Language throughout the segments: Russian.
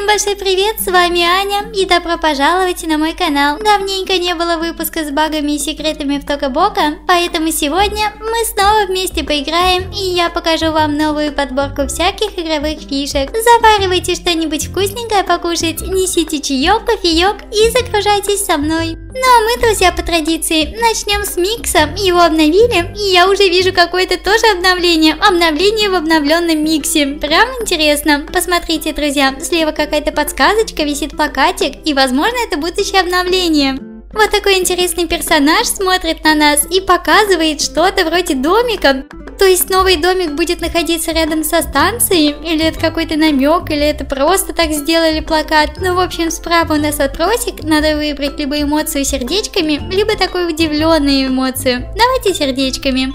Всем большой привет, с вами Аня и добро пожаловать на мой канал. Давненько не было выпуска с багами и секретами в Тока Бока, поэтому сегодня мы снова вместе поиграем и я покажу вам новую подборку всяких игровых фишек. Заваривайте что-нибудь вкусненькое покушать, несите чаек, кофеек и загружайтесь со мной. Ну а мы, друзья, по традиции начнем с микса. Его обновили и я уже вижу какое-то тоже обновление. Обновление в обновленном миксе. Прям интересно. Посмотрите, друзья, слева какая-то подсказочка, висит плакатик и возможно это будущее обновление. Вот такой интересный персонаж смотрит на нас и показывает что-то вроде домика. То есть новый домик будет находиться рядом со станцией? Или это какой-то намек, или это просто так сделали плакат? Ну, в общем, справа у нас вопросик. Надо выбрать либо эмоцию сердечками, либо такую удивленную эмоцию. Давайте сердечками.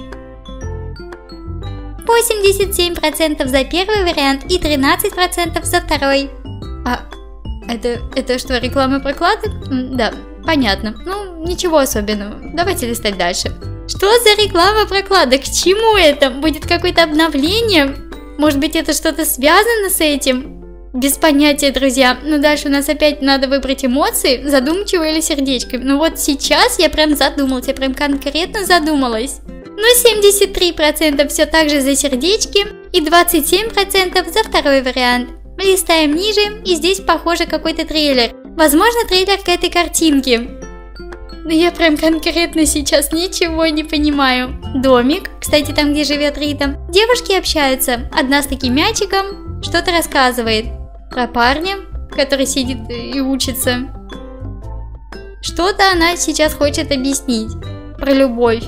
87% за первый вариант и 13% за второй. А это что, реклама прокладок? Да, понятно. Ну, ничего особенного. Давайте листать дальше. Что за реклама прокладок? К чему это? Будет какое-то обновление? Может быть, это что-то связано с этим? Без понятия, друзья. Ну, дальше у нас опять надо выбрать эмоции, задумчиво или сердечками. Ну, вот сейчас я прям задумалась, я прям конкретно задумалась. Но 73% все так же за сердечки и 27% за второй вариант. Листаем ниже, и здесь похоже какой-то трейлер. Возможно, трейлер к этой картинке. Но я прям конкретно сейчас ничего не понимаю. Домик, кстати, там, где живет Рита. Девушки общаются. Одна с таким мячиком что-то рассказывает. Про парня, который сидит и учится. Что-то она сейчас хочет объяснить. Про любовь.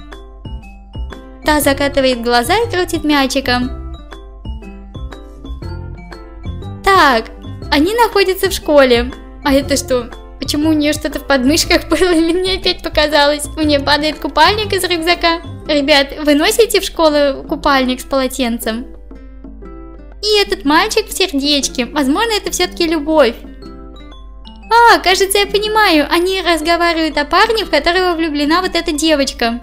Та закатывает глаза и крутит мячиком. Так, они находятся в школе. А это что? Почему у нее что-то в подмышках было или мне опять показалось? У нее падает купальник из рюкзака. Ребят, вы носите в школу купальник с полотенцем? И этот мальчик в сердечке. Возможно, это все-таки любовь. А, кажется, я понимаю. Они разговаривают о парне, в которого влюблена вот эта девочка.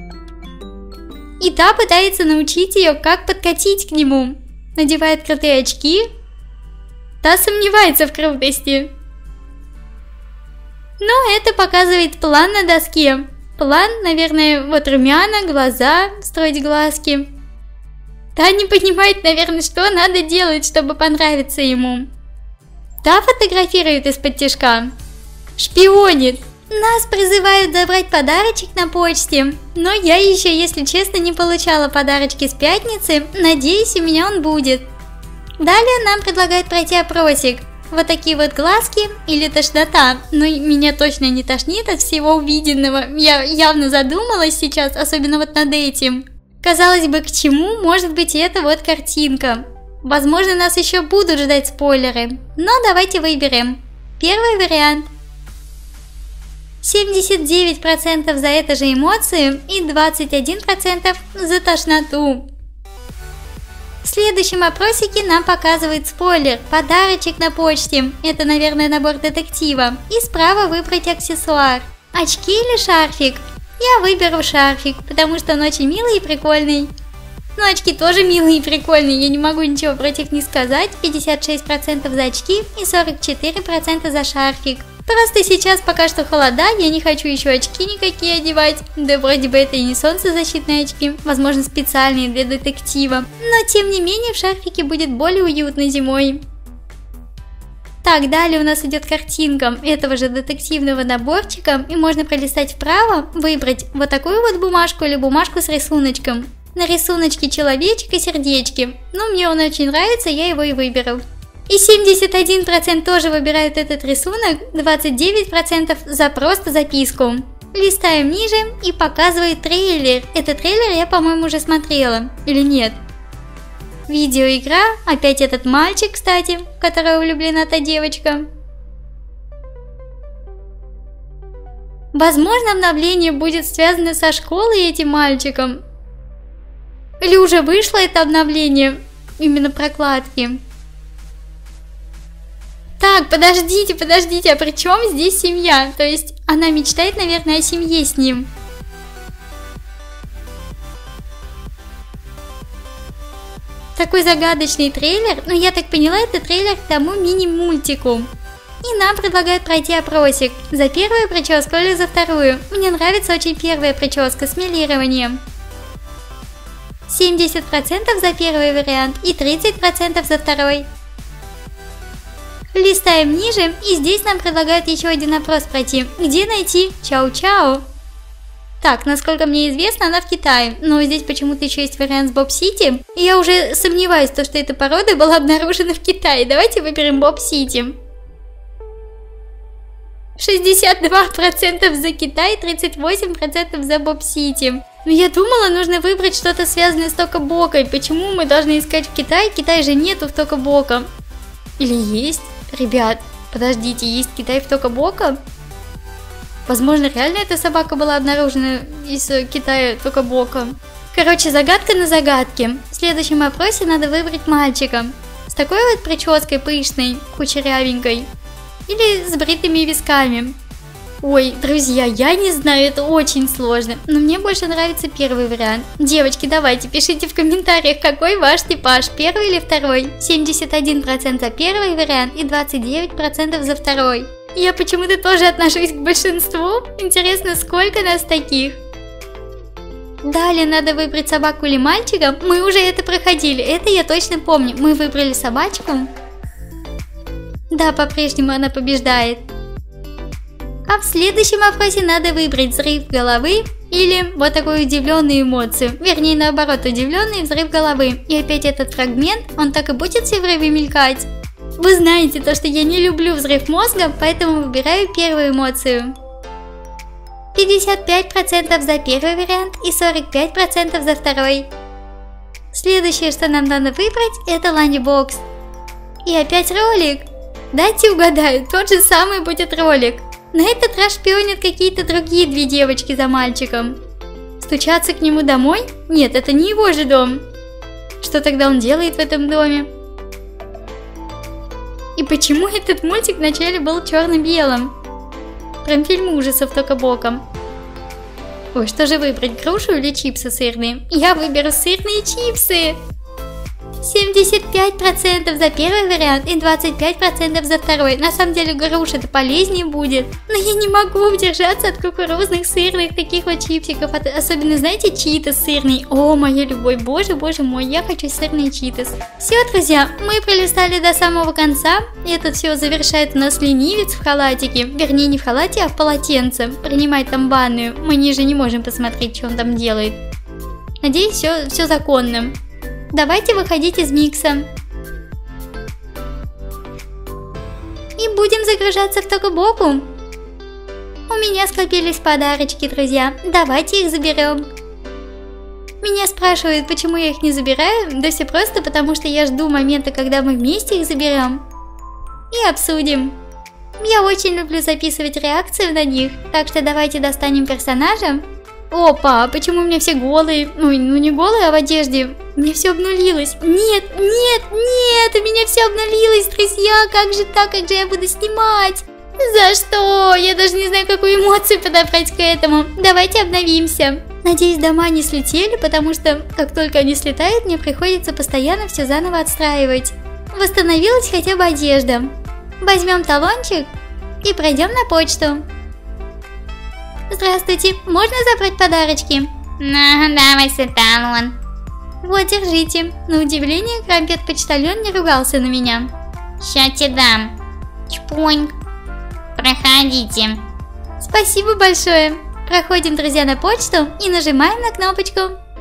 И та пытается научить ее, как подкатить к нему. Надевает крутые очки. Та сомневается в крутости. Но это показывает план на доске. План, наверное, вот румяна, глаза, строить глазки. Та не понимает, наверное, что надо делать, чтобы понравиться ему. Та фотографирует из-под тишка. Шпионит. Нас призывают забрать подарочек на почте. Но я еще, если честно, не получала подарочки с пятницы. Надеюсь, у меня он будет. Далее нам предлагают пройти опросик. Вот такие вот глазки или тошнота. Но меня точно не тошнит от всего увиденного. Я явно задумалась сейчас, особенно вот над этим. Казалось бы, к чему может быть эта вот картинка? Возможно, нас еще будут ждать спойлеры. Но давайте выберем. Первый вариант. 79% за эту же эмоцию и 21% за тошноту. В следующем опросике нам показывает спойлер. Подарочек на почте. Это, наверное, набор детектива. И справа выбрать аксессуар. Очки или шарфик? Я выберу шарфик, потому что он очень милый и прикольный. Ну, очки тоже милые и прикольные. Я не могу ничего против них сказать. 56% за очки и 44% за шарфик. Просто сейчас пока что холода, я не хочу еще очки никакие одевать. Да вроде бы это и не солнцезащитные очки, возможно специальные для детектива. Но тем не менее в шарфике будет более уютно зимой. Так, далее у нас идет картинка этого же детективного наборчика. И можно пролистать вправо, выбрать вот такую вот бумажку или бумажку с рисуночком. На рисуночке человечек и сердечки. Ну, мне он очень нравится, я его и выберу. И 71% тоже выбирают этот рисунок, 29% за просто записку. Листаем ниже и показывает трейлер. Этот трейлер я, по-моему, уже смотрела. Или нет? Видеоигра. Опять этот мальчик, кстати, в которого влюблена та девочка. Возможно, обновление будет связано со школой и этим мальчиком. Или уже вышло это обновление? Именно прокладки. Так, подождите, а при чем здесь семья? То есть она мечтает, наверное, о семье с ним. Такой загадочный трейлер, но я так поняла, это трейлер к тому мини-мультику. И нам предлагают пройти опросик. За первую прическу или за вторую? Мне нравится очень первая прическа с мелированием. 70% за первый вариант и 30% за второй. Листаем ниже, и здесь нам предлагают еще один опрос пройти. Где найти Чау-Чау? Так, насколько мне известно, она в Китае, но здесь почему-то еще есть вариант с Боб-Сити. И я уже сомневаюсь, что эта порода была обнаружена в Китае. Давайте выберем Боб-Сити. 62% за Китай, 38% за Боб-Сити. Но я думала, нужно выбрать что-то связанное с Токобокой. Почему мы должны искать в Китае? Китай же нету в Токобока. Или есть? Ребят, подождите, есть Китай в Токобока? Возможно, реально эта собака была обнаружена из Китая Токобока. Короче, загадка на загадке. В следующем опросе надо выбрать мальчика. С такой вот прической пышной, кучерявенькой. Или с бритыми висками. Ой, друзья, я не знаю, это очень сложно. Но мне больше нравится первый вариант. Девочки, давайте, пишите в комментариях, какой ваш типаж, первый или второй. 71% за первый вариант и 29% за второй. Я почему-то тоже отношусь к большинству. Интересно, сколько нас таких? Далее надо выбрать собаку или мальчика. Мы уже это проходили, это я точно помню. Мы выбрали собачку. Да, по-прежнему она побеждает. А в следующем опросе надо выбрать взрыв головы или вот такую удивленную эмоцию. Вернее, наоборот, удивленный взрыв головы. И опять этот фрагмент, он так и будет все время мелькать. Вы знаете то, что я не люблю взрыв мозга, поэтому выбираю первую эмоцию. 55% за первый вариант и 45% за второй. Следующее, что нам надо выбрать, это ланчбокс. И опять ролик. Дайте угадаю, тот же самый будет ролик. На этот раз шпионят какие-то другие две девочки за мальчиком. Стучаться к нему домой? Нет, это не его же дом. Что тогда он делает в этом доме? И почему этот мультик вначале был черно-белым? Прям фильм ужасов Токобоком. Ой, что же выбрать, грушу или чипсы сырные? Я выберу сырные чипсы. 75% за первый вариант и 25% за второй. На самом деле груша это полезнее будет. Но я не могу удержаться от кукурузных сырных таких вот чипсиков. Особенно, знаете, читос сырный. О, моя любовь, боже мой, я хочу сырный читос. Все, друзья, мы пролистали до самого конца. И это все завершает у нас ленивец в халатике. Вернее, не в халате, а в полотенце. Принимает там ванную. Мы ниже не можем посмотреть, что он там делает. Надеюсь, все законно. Давайте выходить из микса. И будем загружаться в Токобоку. У меня скопились подарочки, друзья. Давайте их заберем. Меня спрашивают, почему я их не забираю. Да все просто, потому что я жду момента, когда мы вместе их заберем. И обсудим. Я очень люблю записывать реакцию на них. Так что давайте достанем персонажа. Опа, почему у меня все голые? Ну не голые, а в одежде. У меня все обнулилось. Нет, у меня все обнулилось, друзья. Как же так, как же я буду снимать? За что? Я даже не знаю, какую эмоцию подобрать к этому. Давайте обновимся. Надеюсь, дома не слетели, потому что как только они слетают, мне приходится постоянно все заново отстраивать. Восстановилась хотя бы одежда. Возьмем талончик и пройдем на почту. Здравствуйте, можно забрать подарочки? Давай талон. Вот, держите. На удивление, Крампет-почтальон не ругался на меня. Ща тебе дам. Чпунь. Проходите. Спасибо большое. Проходим, друзья, на почту и нажимаем на кнопочку.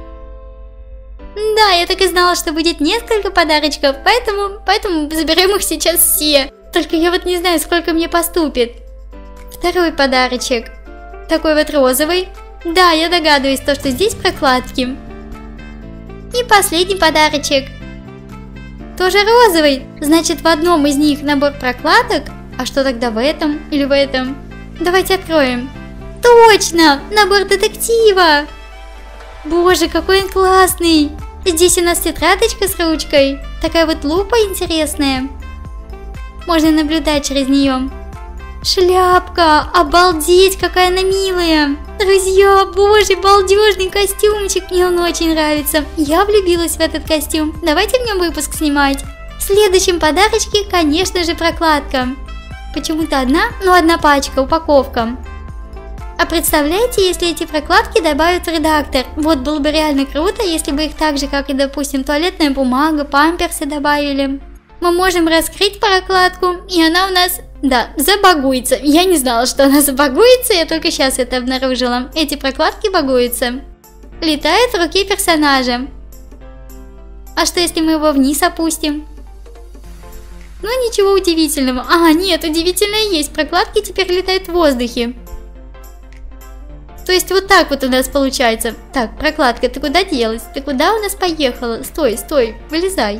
Да, я так и знала, что будет несколько подарочков, поэтому заберем их сейчас все. Только я вот не знаю, сколько мне поступит. Второй подарочек. Такой вот розовый. Да, я догадываюсь, что здесь прокладки. И последний подарочек. Тоже розовый. Значит, в одном из них набор прокладок. А что тогда в этом или в этом? Давайте откроем. Точно! Набор детектива! Боже, какой он классный! Здесь у нас тетрадочка с ручкой. Такая вот лупа интересная. Можно наблюдать через нее. Шляпка! Обалдеть, какая она милая! Друзья, боже, балдежный костюмчик, мне он очень нравится. Я влюбилась в этот костюм. Давайте в нем выпуск снимать. В следующем подарочке, конечно же, прокладка. Почему-то одна пачка, упаковка. А представляете, если эти прокладки добавят в редактор? Вот было бы реально круто, если бы их так же, как и, допустим, туалетная бумага, памперсы добавили. Мы можем раскрыть прокладку, и она у нас, да, забагуется. Я не знала, что она забагуется, я только сейчас это обнаружила. Эти прокладки багуются. Летает в руке персонажа. А что, если мы его вниз опустим? Ну, ничего удивительного. А, нет, удивительное есть. Прокладки теперь летают в воздухе. То есть вот так вот у нас получается. Так, прокладка, ты куда делась? Ты куда у нас поехала? Стой, стой, вылезай.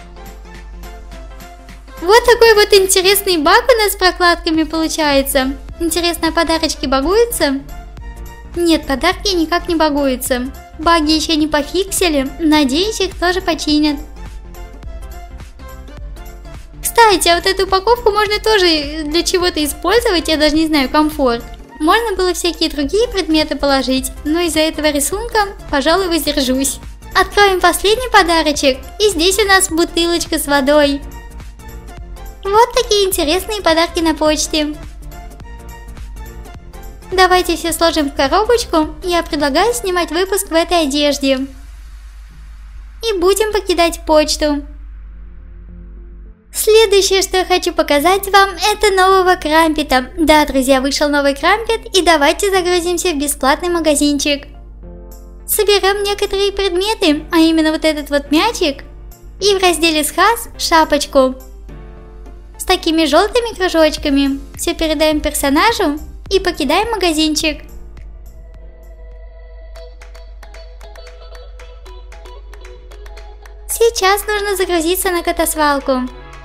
Вот такой вот интересный баг у нас с прокладками получается. Интересно, а подарочки багуются? Нет, подарки никак не багуются. Баги еще не пофиксили. Надеюсь, их тоже починят. Кстати, а вот эту упаковку можно тоже для чего-то использовать. Я даже не знаю, комфорт. Можно было всякие другие предметы положить, но из-за этого рисунка, пожалуй, воздержусь. Откроем последний подарочек, и здесь у нас бутылочка с водой. Вот такие интересные подарки на почте. Давайте все сложим в коробочку. Я предлагаю снимать выпуск в этой одежде. И будем покидать почту. Следующее, что я хочу показать вам, это нового Крампета. Да, друзья, вышел новый Крампет, и давайте загрузимся в бесплатный магазинчик. Соберем некоторые предметы, а именно вот этот вот мячик, и в разделе «Схаз» шапочку с такими желтыми кружочками. Все передаем персонажу и покидаем магазинчик. Сейчас нужно загрузиться на котосвалку.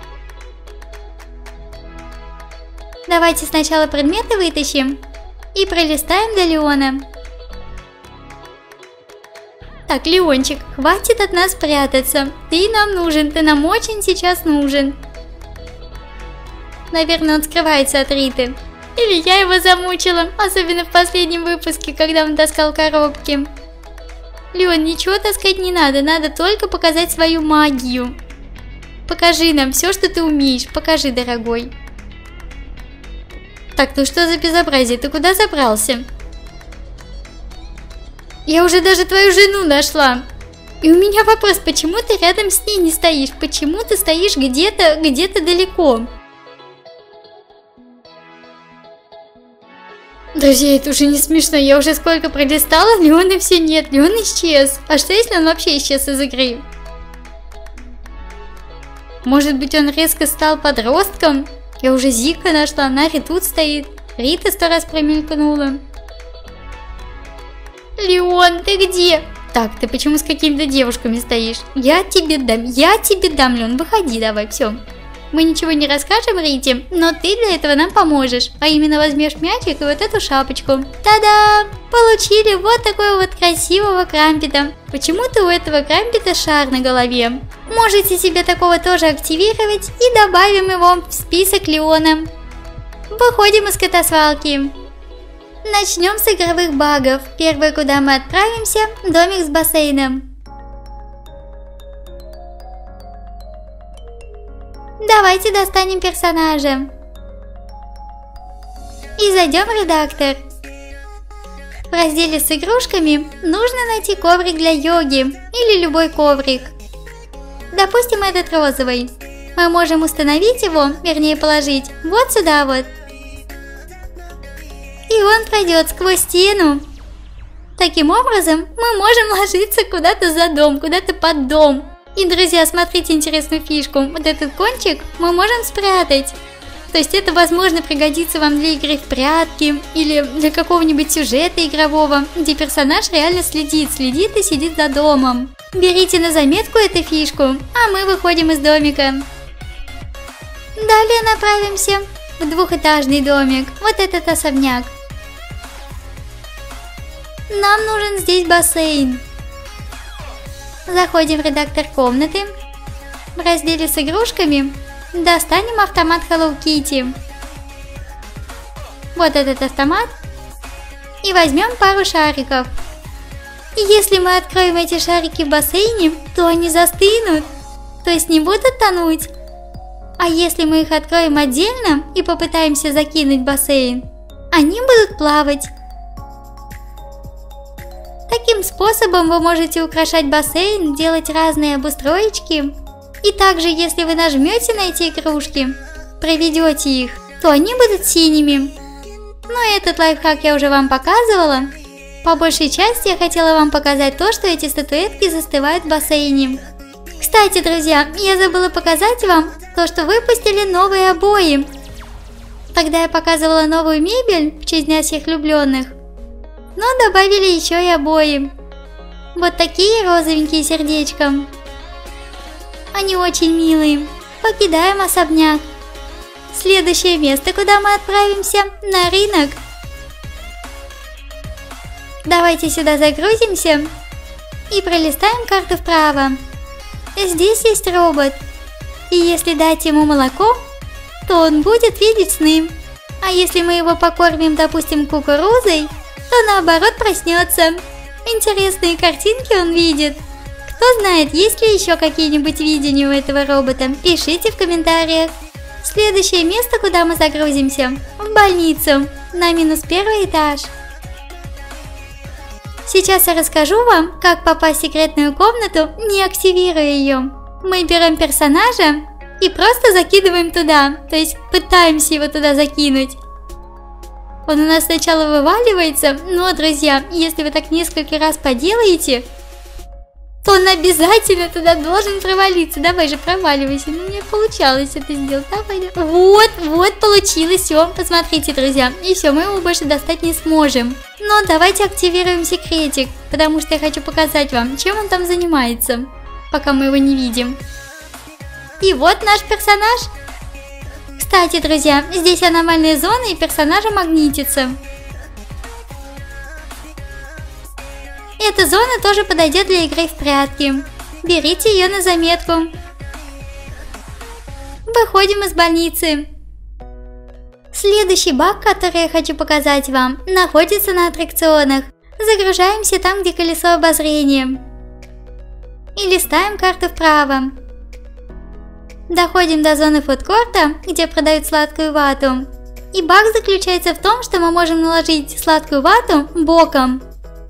Давайте сначала предметы вытащим и пролистаем до Леона. Так, Леончик, хватит от нас прятаться. Ты нам нужен, ты нам очень сейчас нужен. Наверное, он скрывается от Риты. Или я его замучила, особенно в последнем выпуске, когда он таскал коробки. Леон, ничего таскать не надо, надо только показать свою магию. Покажи нам все, что ты умеешь, покажи, дорогой. Так, ну что за безобразие, ты куда забрался? Я уже даже твою жену нашла. И у меня вопрос, почему ты рядом с ней не стоишь? Почему ты стоишь где-то далеко? Друзья, это уже не смешно, я уже сколько пролистала, Леона все нет, Леон исчез. А что если он вообще исчез из игры? Может быть, он резко стал подростком? Я уже Зика нашла, Нари тут стоит, Рита 100 раз промелькнула. Леон, ты где? Так, ты почему с какими-то девушками стоишь? Я тебе дам, Леон, выходи давай, все. Мы ничего не расскажем Рите, но ты для этого нам поможешь. А именно возьмешь мячик и вот эту шапочку. Та-да! Получили вот такого вот красивого Крампета. Почему-то у этого Крампета шар на голове. Можете себе такого тоже активировать и добавим его в список Леона. Выходим из котосвалки. Начнем с игровых багов. Первое, куда мы отправимся, домик с бассейном. Давайте достанем персонажа. И зайдем в редактор. В разделе с игрушками нужно найти коврик для йоги или любой коврик. Допустим, этот розовый. Мы можем установить его, вернее положить, вот сюда вот. И он пройдет сквозь стену. Таким образом, мы можем ложиться куда-то за дом, куда-то под дом. И, друзья, смотрите интересную фишку. Вот этот кончик мы можем спрятать. То есть это, возможно, пригодится вам для игры в прятки или для какого-нибудь сюжета игрового, где персонаж реально следит и сидит за домом. Берите на заметку эту фишку, а мы выходим из домика. Далее направимся в двухэтажный домик, вот этот особняк. Нам нужен здесь бассейн. Заходим в редактор комнаты. В разделе с игрушками достанем автомат Hello Kitty. Вот этот автомат. и возьмем пару шариков. И если мы откроем эти шарики в бассейне, то они застынут, то есть не будут тонуть. А если мы их откроем отдельно и попытаемся закинуть в бассейн, они будут плавать. Таким способом вы можете украшать бассейн, делать разные обустроечки. И также, если вы нажмете на эти игрушки, проведете их, то они будут синими. Но этот лайфхак я уже вам показывала. По большей части я хотела вам показать то, что эти статуэтки застывают в бассейне. Кстати, друзья, я забыла показать вам то, что выпустили новые обои. Тогда я показывала новую мебель в честь Дня всех влюбленных, но добавили еще и обои. Вот такие розовенькие сердечка. Они очень милые. Покидаем особняк. Следующее место, куда мы отправимся, на рынок. Давайте сюда загрузимся и пролистаем карту вправо. Здесь есть робот. И если дать ему молоко, то он будет видеть сны. А если мы его покормим, допустим, кукурузой, то наоборот проснется. Интересные картинки он видит. Кто знает, есть ли еще какие-нибудь видения у этого робота, пишите в комментариях. Следующее место, куда мы загрузимся, в больницу, на -1 этаж. Сейчас я расскажу вам, как попасть в секретную комнату, не активируя ее. Мы берем персонажа и просто закидываем туда, то есть пытаемся его туда закинуть. Он у нас сначала вываливается, но, друзья, если вы так несколько раз поделаете, то он обязательно туда должен провалиться. Давай же, проваливайся. Ну, мне получалось это сделать. Давай. Вот получилось. Все, посмотрите, друзья. И все, мы его больше достать не сможем. Но давайте активируем секретик, потому что я хочу показать вам, чем он там занимается, пока мы его не видим. И вот наш персонаж. Кстати, друзья, здесь аномальная зона, и персонажа магнитится. Эта зона тоже подойдет для игры в прятки. Берите ее на заметку. Выходим из больницы. Следующий баг, который я хочу показать вам, находится на аттракционах. Загружаемся там, где колесо обозрения. И листаем карту вправо. Доходим до зоны фудкорта, где продают сладкую вату. И баг заключается в том, что мы можем наложить сладкую вату боком,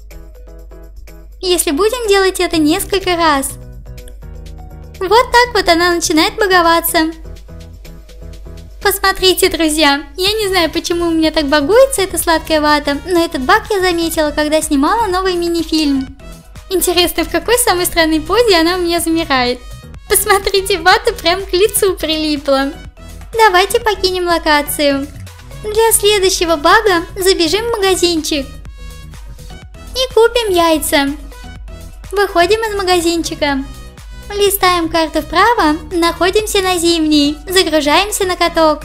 если будем делать это несколько раз. Вот так вот она начинает баговаться. Посмотрите, друзья, я не знаю, почему у меня так багуется эта сладкая вата, но этот баг я заметила, когда снимала новый мини-фильм. Интересно, в какой самой странной позе она у меня замирает. Посмотрите, вата прям к лицу прилипла. Давайте покинем локацию. Для следующего бага забежим в магазинчик и купим яйца. Выходим из магазинчика. Листаем карту вправо, находимся на зимней, загружаемся на каток.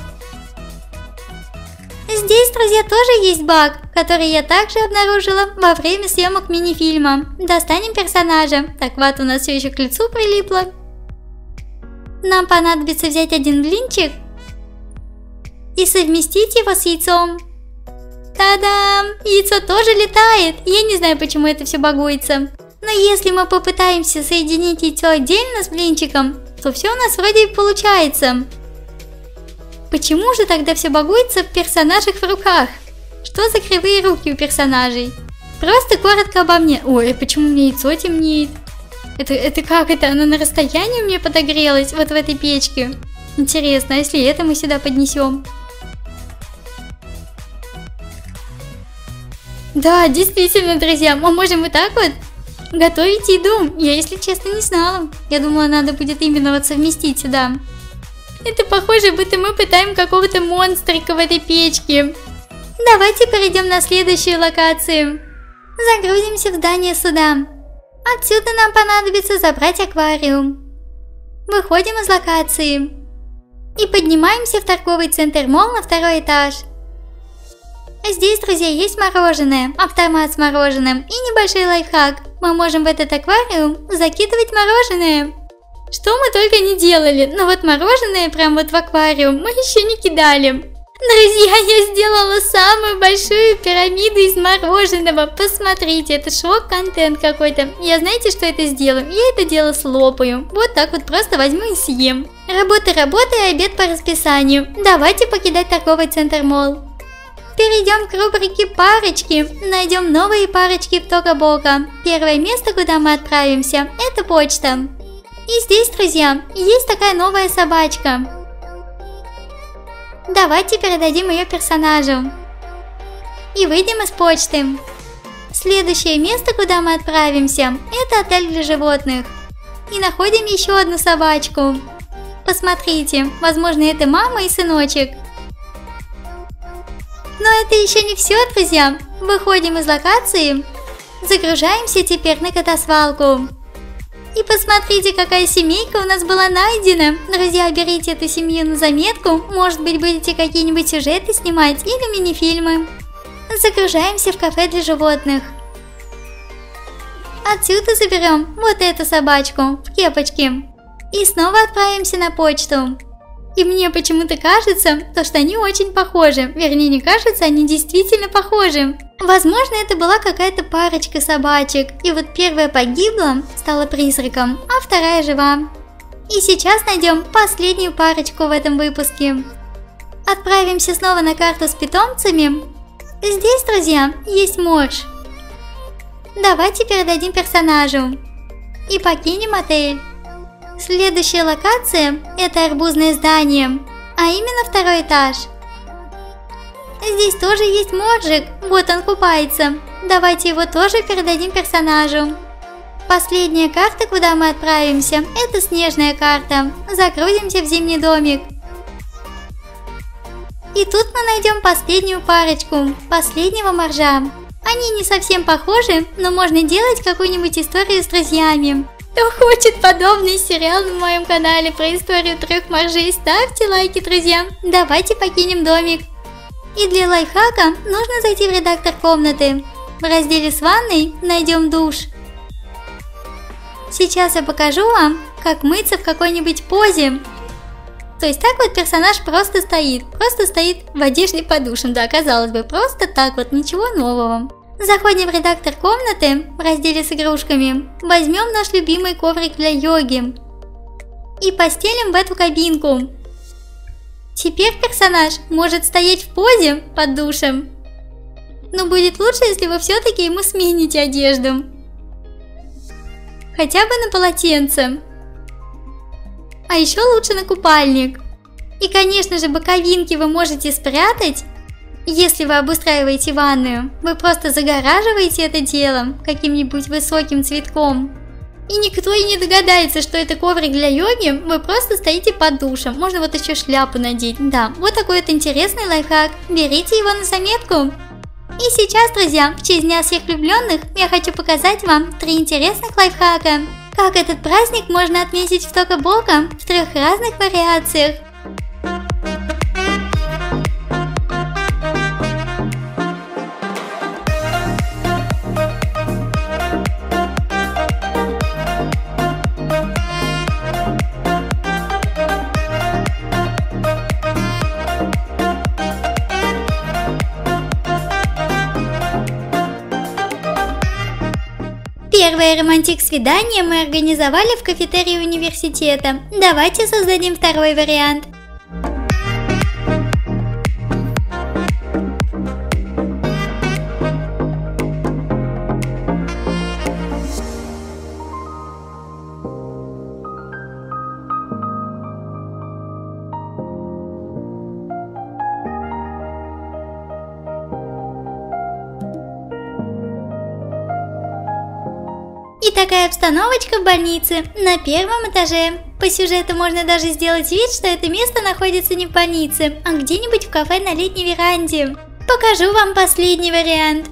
Здесь, друзья, тоже есть баг, который я также обнаружила во время съемок мини-фильма. Достанем персонажа. Так, вата у нас все еще к лицу прилипла. Нам понадобится взять один блинчик и совместить его с яйцом. Та-дам! Яйцо тоже летает. Я не знаю, почему это все багуется. Но если мы попытаемся соединить яйцо отдельно с блинчиком, то все у нас вроде и получается. Почему же тогда все багуется в персонажах в руках? Что за кривые руки у персонажей? Просто коротко обо мне. Ой, почему у меня яйцо темнеет? Это как это? Оно на расстоянии у меня подогрелось вот в этой печке. Интересно, а если это мы сюда поднесем? Да, действительно, друзья, мы можем вот так вот готовить еду. Я, если честно, не знала. Я думала, надо будет именно вот совместить сюда. Это похоже, будто мы пытаем какого-то монстрика в этой печке. Давайте перейдем на следующую локацию. Загрузимся в здание суда. Отсюда нам понадобится забрать аквариум. Выходим из локации и поднимаемся в торговый центр молл на 2-й этаж. Здесь, друзья, есть мороженое, автомат с мороженым и небольшой лайфхак. Мы можем в этот аквариум закидывать мороженое. Что мы только не делали, но вот мороженое прям вот в аквариум мы еще не кидали. Друзья, я сделала самую большую пирамиду из мороженого. Посмотрите, это шок-контент какой-то. Я знаете, что это сделаю? Я это дело слопаю. Вот так вот просто возьму и съем. Работа, обед по расписанию. Давайте покидать торговый центр молл. Перейдем к рубрике «Парочки». Найдем новые парочки в Тока-Бока. Первое место, куда мы отправимся, это почта. И здесь, друзья, есть такая новая собачка. Давайте передадим ее персонажу. И выйдем из почты. Следующее место, куда мы отправимся, это отель для животных. И находим еще одну собачку. Посмотрите, возможно, это мама и сыночек. Но это еще не все, друзья. Выходим из локации. Загружаемся теперь на котосвалку. И посмотрите, какая семейка у нас была найдена. Друзья, берите эту семью на заметку. Может быть, будете какие-нибудь сюжеты снимать или мини-фильмы. Загружаемся в кафе для животных. Отсюда заберем вот эту собачку в кепочке. И снова отправимся на почту. И мне почему-то кажется, что они очень похожи. Вернее, не кажется, они действительно похожи. Возможно, это была какая-то парочка собачек. И вот первая погибла, стала призраком, а вторая жива. И сейчас найдем последнюю парочку в этом выпуске. Отправимся снова на карту с питомцами. Здесь, друзья, есть морж. Давайте передадим персонажу. И покинем отель. Следующая локация – это арбузное здание, а именно второй этаж. Здесь тоже есть моржик, вот он купается. Давайте его тоже передадим персонажу. Последняя карта, куда мы отправимся, это снежная карта. Загрузимся в зимний домик. И тут мы найдем последнюю парочку, последнего моржа. Они не совсем похожи, но можно делать какую-нибудь историю с друзьями. Кто хочет подобный сериал на моем канале про историю 3 моржей, ставьте лайки, друзья. Давайте покинем домик. И для лайфхака нужно зайти в редактор комнаты. В разделе с ванной найдем душ. Сейчас я покажу вам, как мыться в какой-нибудь позе. То есть так вот персонаж просто стоит в одежде под душем, да, казалось бы, просто так вот, ничего нового. Заходим в редактор комнаты, в разделе с игрушками, возьмем наш любимый коврик для йоги и постелим в эту кабинку. Теперь персонаж может стоять в позе под душем, но будет лучше, если вы все-таки ему смените одежду. Хотя бы на полотенце. А еще лучше на купальник. И, конечно же, боковинки вы можете спрятать. Если вы обустраиваете ванную, вы просто загораживаете это дело каким-нибудь высоким цветком. И никто и не догадается, что это коврик для йоги, вы просто стоите под душем. Можно вот еще шляпу надеть. Да, вот такой вот интересный лайфхак. Берите его на заметку. И сейчас, друзья, в честь Дня всех влюбленных я хочу показать вам 3 интересных лайфхака. Как этот праздник можно отметить в Тока-Бока в 3 разных вариациях. Первое романтик-свидание мы организовали в кафетерии университета. Давайте создадим второй вариант. И такая обстановочка в больнице на 1-м этаже. По сюжету можно даже сделать вид, что это место находится не в больнице, а где-нибудь в кафе на летней веранде. Покажу вам последний вариант.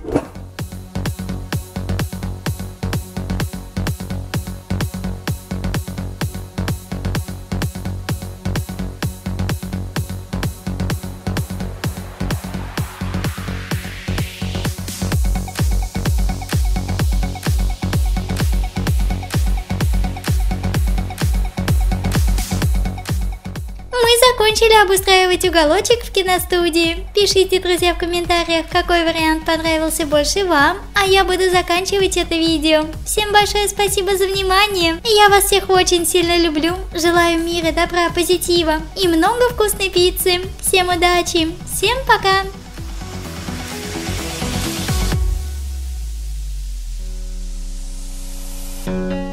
закончили начали обустраивать уголочек в киностудии. Пишите, друзья, в комментариях, какой вариант понравился больше вам, а я буду заканчивать это видео. Всем большое спасибо за внимание. Я вас всех очень сильно люблю. Желаю мира, добра, позитива и много вкусной пиццы. Всем удачи. Всем пока. Thank you.